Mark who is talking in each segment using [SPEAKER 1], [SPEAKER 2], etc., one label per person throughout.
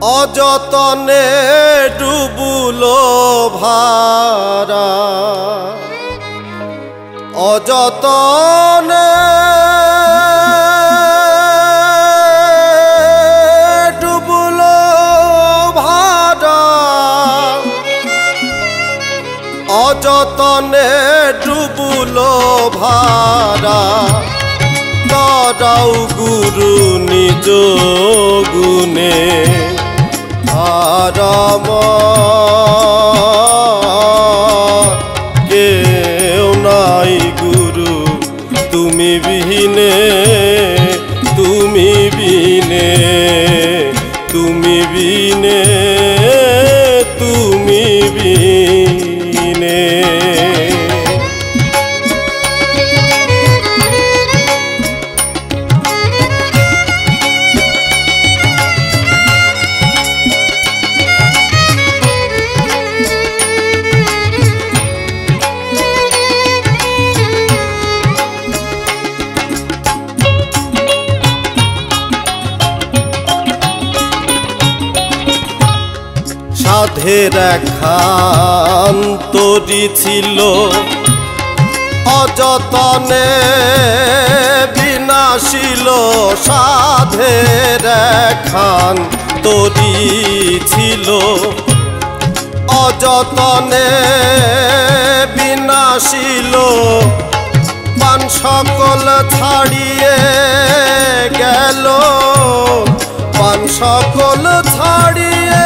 [SPEAKER 1] অযতনে ডুবুলো ভারা অযতনে ডুবুলো ভারা অযতনে ডুবুলো ভারা দাও গুরু নিজ গুণে আরাম কেউ নাই গুরু তুমি বিহীনে তুমি বিনে তুমি বিনে তুমি বিনে সাধের একখান তরি ছিল অযতনে বিনাশিল সাধের একখান তরি ছিল অযতনে বিনাশিল পান সকল ছাড়িয়ে গেল পান সকল ছাড়িয়ে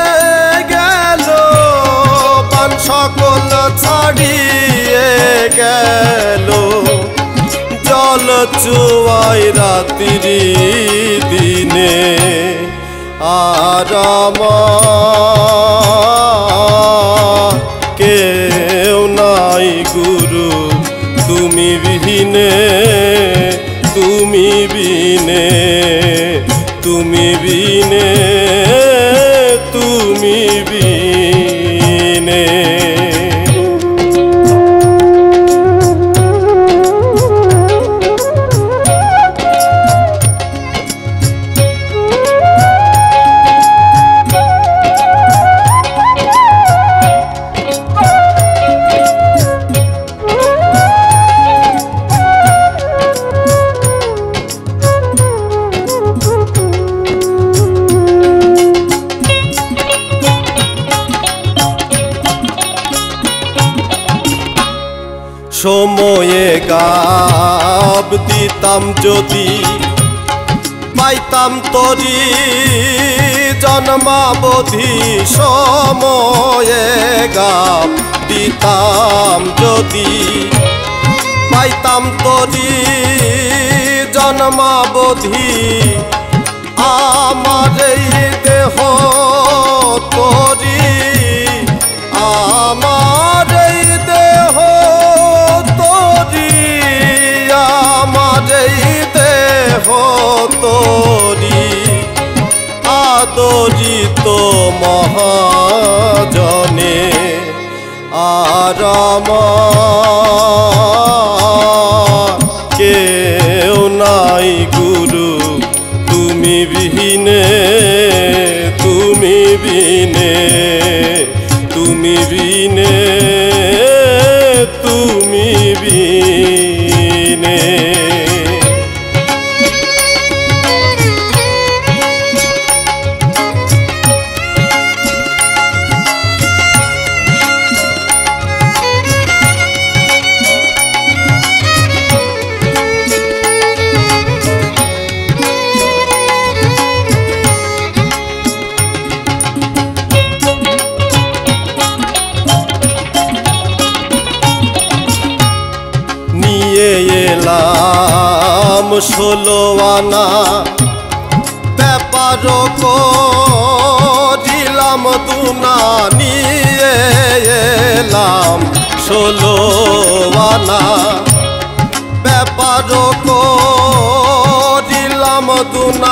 [SPEAKER 1] সকল ছাড়িয়ে গেল জল চুয়াই রাত্রি দিনে আরাম কেউ নাই গুরু তুমি বিহীনে তুমি বিনে তুমি বিনে তুমি বিনে সময়ে গাব দিতাম যদি পাইতাম তরি জন্মাবধি সময়ে গাব দিতাম যদি পাইতাম তরি জন্মাবধি আমার এই দেহ তরি আমার এই দেহ তোরি আদরিত মহাজনে আরাম কেউ নাই গুরু তুমি বিহীনে তুমি বিনে তুমি বিনে তুমি বিনে এলাম 16 আনা ব্যাপার করিলাম দুনা নিয়ে এলাম 16 আনা ব্যাপার করিলাম দুনা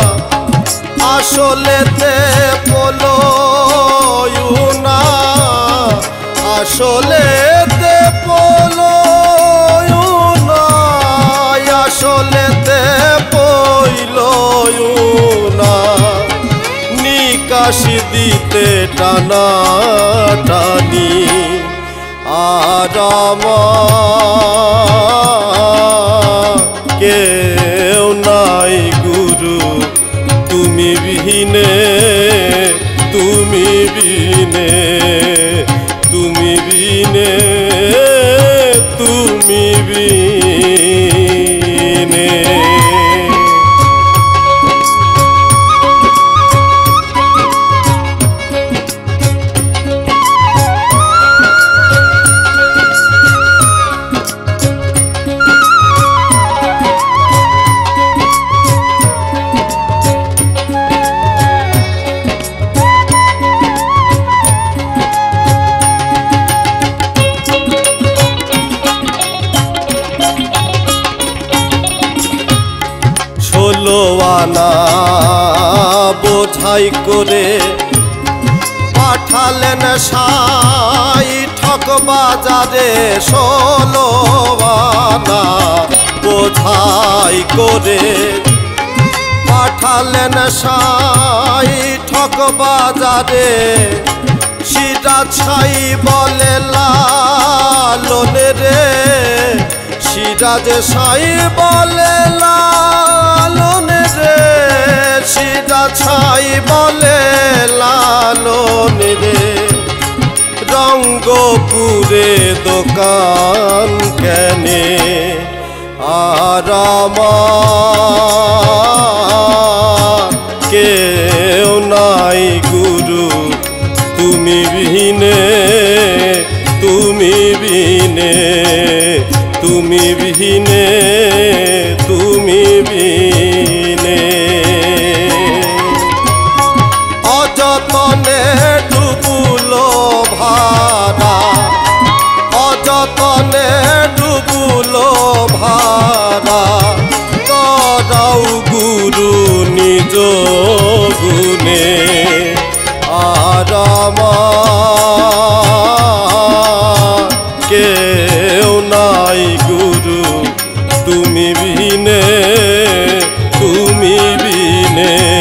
[SPEAKER 1] আসলেতে পলো না আসলেতে পলো আসলেতে পইল না ফাঁসি দিতে টানা টানি আর আমার কেউ নাই গুরু তুমি বিহীনে তুমি বিনে তুমি বিনে তুমি বিনে ষোলোয়ানা বোঝাই করে পাঠালেন সাই ঠক বাজারে ষোলোয়ানা বোঝাই করে পাঠালেন সাই ঠক বাজারে সিরাজ সাই বলে লালন রে সিরাজ সাই বলে লালন রে সিরাজ সাই বলে লালন রে রঙ্গপুরে দোকান কেনে আর আমার কেউ নাই গুরু তুমি বিহীনে তুমি বিনে তুমি বিহীনে তুমি বিনে অযতনে ডুবুলো ভাড়া অযতনে ডুবুলো ভাড়া করাও গুরু নিজ গুণে আর আমার কেউ নাই গুরু তুমি বিনে তুমি বিনে